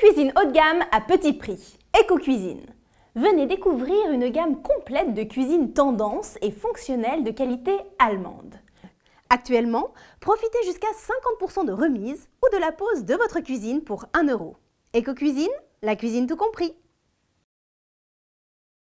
cuisine haut de gamme à petit prix. EcoCuisine. Venez découvrir une gamme complète de cuisine tendance et fonctionnelle de qualité allemande. Actuellement, profitez jusqu'à 50% de remise ou de la pose de votre cuisine pour 1 €. EcoCuisine, la cuisine tout compris.